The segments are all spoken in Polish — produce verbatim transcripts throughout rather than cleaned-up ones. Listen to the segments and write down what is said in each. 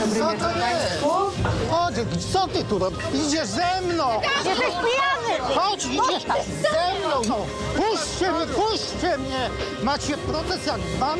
Dobry Co wieczór to jest? państwu. Chodź, co ty tu robisz? Idziesz ze mną! Jesteś pijany! Chodź, idziesz ze mną! Puśćcie mnie, puśćcie mnie! Macie proces jak bank?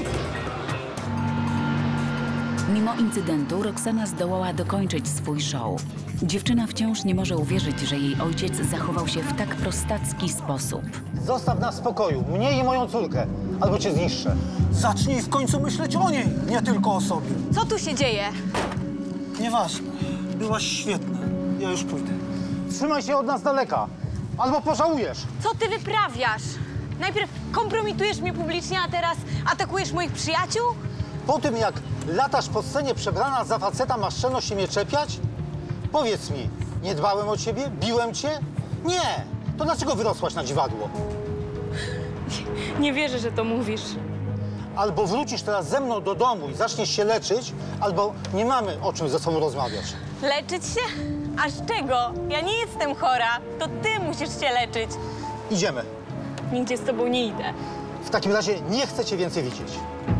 Mimo incydentu Roxana zdołała dokończyć swój show. Dziewczyna wciąż nie może uwierzyć, że jej ojciec zachował się w tak prostacki sposób. Zostaw nas w spokoju, mnie i moją córkę, albo cię zniszczę. Zacznij w końcu myśleć o niej, nie tylko o sobie. Co tu się dzieje? Nieważne. Byłaś świetna. Ja już pójdę. Trzymaj się od nas daleka, albo pożałujesz. Co ty wyprawiasz? Najpierw kompromitujesz mnie publicznie, a teraz atakujesz moich przyjaciół? Po tym, jak latasz po scenie przebrana za faceta, masz czelność się mnie czepiać? Powiedz mi, nie dbałem o ciebie? Biłem cię? Nie! To dlaczego wyrosłaś na dziwadło? Nie wierzę, że to mówisz. Albo wrócisz teraz ze mną do domu i zaczniesz się leczyć, albo nie mamy o czym ze sobą rozmawiać. Leczyć się? Aż czego? Ja nie jestem chora. To ty musisz się leczyć. Idziemy. Nigdzie z tobą nie idę. W takim razie nie chcę cię więcej widzieć.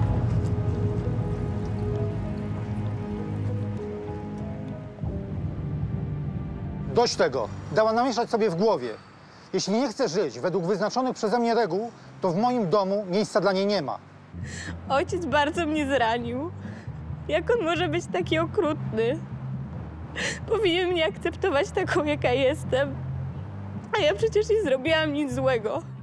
Dość tego. Dała namieszać sobie w głowie. Jeśli nie chce żyć według wyznaczonych przeze mnie reguł, to w moim domu miejsca dla niej nie ma. Ojciec bardzo mnie zranił. Jak on może być taki okrutny? Powinien mnie akceptować taką, jaka jestem. A ja przecież nie zrobiłam nic złego.